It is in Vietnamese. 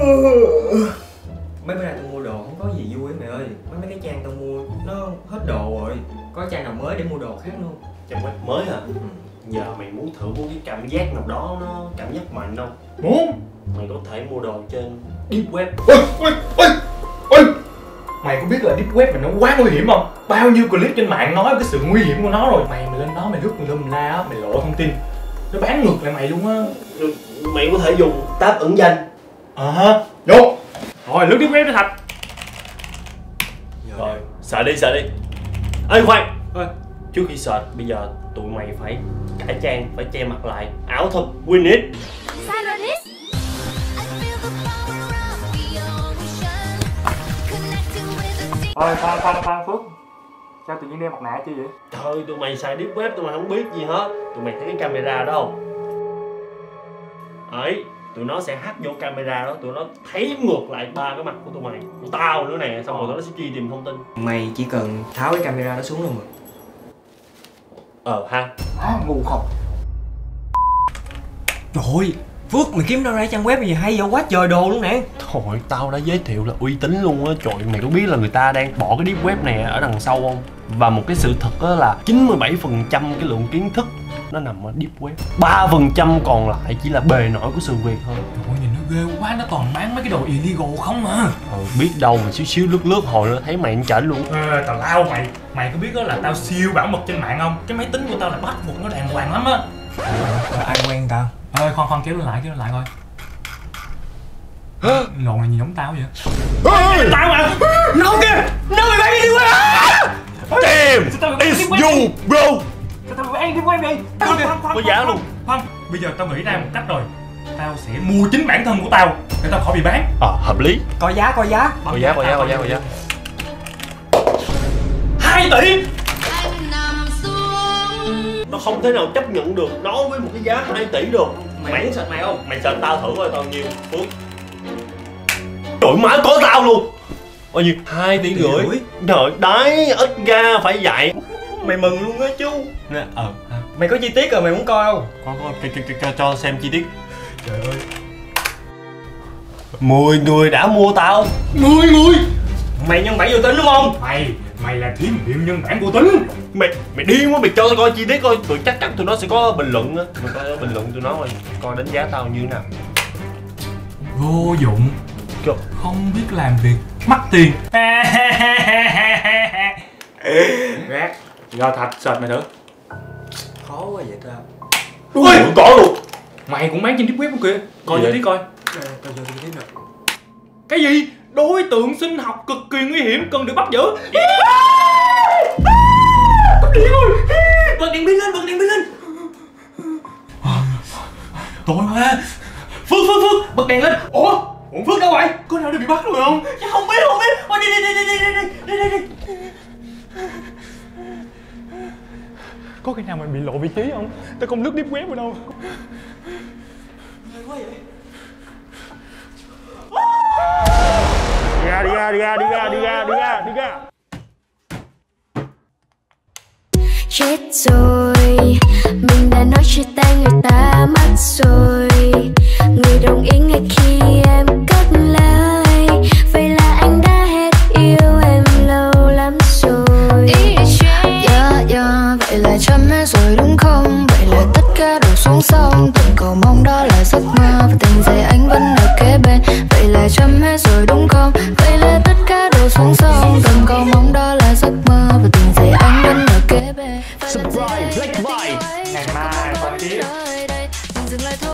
Mấy bữa nay tao mua đồ không có gì vui mày ơi. Mấy cái trang tao mua nó hết đồ rồi. Có trang nào mới để mua đồ khác luôn? Trang web mới hả? Giờ mày muốn thử một cái cảm giác nào đó nó cảm giác mạnh không? Muốn. Mày có thể mua đồ trên Deep Web. Ôi! Mày có biết là Deep Web này nó quá nguy hiểm không? Bao nhiêu clip trên mạng nói cái sự nguy hiểm của nó rồi. Mày lên đó mày lướt lum la á, mày lộ thông tin nó bán ngược lại mày luôn á. Mày có thể dùng tab ẩn danh. Vô. Rồi lướt Deep Web đi Thạch. Rồi, sợ đi. Ê khoan. Trước khi search, bây giờ tụi mày phải cải trang, phải che mặt lại. Ảo thuật win it. Ôi khoan Phước. Sao tự nhiên đeo mặt nạ chi vậy? Trời, tụi mày xài Deep Web tụi mày không biết gì hết. Tụi mày thấy cái camera đó không? Ấy, tụi nó sẽ hack vô camera đó, tụi nó thấy ngược lại ba cái mặt của tụi mày, của tao nữa nè, xong rồi tụi nó sẽ truy tìm thông tin. Mày chỉ cần tháo cái camera đó xuống luôn mà. Ha. Ngu không? Trời ơi, Phước mày kiếm đâu ra trang web gì hay vậy quá trời đồ luôn nè. Thôi, tao đã giới thiệu là uy tín luôn á. Trời, mày có biết là người ta đang bỏ cái Deep Web này ở đằng sau không? Và một cái sự thật đó là 97% cái lượng kiến thức nó nằm ở Deep Web. 3% còn lại chỉ là bề nổi của sự việc thôi. Trời ơi, nhìn nó ghê quá, nó toàn bán mấy cái đồ illegal không à. Biết đâu mà xíu lướt hồi nó thấy mày ăn chảnh luôn. Tào lao mày. Mày có biết đó là tao siêu bảo mật trên mạng không? Cái máy tính của tao là password nó đàng hoàng lắm á. Ai quen tao? Khoan kéo lại coi. Lồn này nhìn giống tao vậy? Tao mà! Nó kìa! Nó mày bán đi qua! Damn! It's you, bro! Sao tao bán đi qua vậy? Có giá luôn. Khoan, bây giờ tao nghĩ ra một cách rồi. Tao sẽ mua chính bản thân của tao để tao khỏi bị bán. Hợp lý. Có giá. Có giá. 2 tỷ! Nó không thể nào chấp nhận được nó với một cái giá 2 tỷ được. Mày muốn sạch mày không? Mày sợ tao thử coi tao nhiêu Phước. Trời má có tao luôn. Bao nhiêu? 2 tỷ rưỡi. Trời đấy, ít ra phải vậy. Mày mừng luôn á chú. Mày có chi tiết rồi mày muốn coi không? Có cho xem chi tiết. Trời ơi. 10 người đã mua tao. 10 người! Mày nhân bản vô tính đúng không? Mày là thí nghiệm nhân bản vô tính. Mày điên quá, mày cho tao coi chi tiết coi. Tụi chắc chắn tụi nó sẽ có bình luận á. Mày coi bình luận tụi nó coi đánh giá tao như thế nào. Vô dụng. Không biết làm việc, mắc tiền. Rác. Do Thạch search mày thử. Khó quá vậy tao. Ui, có luôn. Mày cũng bán trên Deep Web không kìa. Coi cho tí coi. Tao vô chi tiết rồi. Cái gì? Đối tượng sinh học cực kỳ nguy hiểm cần được bắt giữ. Tao điên rồi. Bật điện pin lên. Tối quá. Phước, bật đèn lên. Ủa Phước đâu rồi? Có nào đã bị bắt rồi không? Chắc không biết. Đi. Có cái nào mày bị lộ vị trí không? Tao không lướt Deep Web rồi đâu. Ghê quá vậy. Đi ra. Chết rồi, mình đã nói chia tay người ta mất rồi. Người đồng ý ngay khi em cất lời. Vậy là anh đã hết yêu em lâu lắm rồi. Vậy là chấm hết rồi đúng không? Vậy là tất cả đổ xuống sông. Từng cầu mong đó là giấc mơ. Và tình giây anh vẫn ở kế bên. Vậy là chấm hết rồi đúng không? Vậy là tất cả đổ xuống sông. Từng cầu mong đó là giấc mơ. Và tình giây anh vẫn ở kế bên. Surprise, Black Vibe. Ngày mai có tiếp.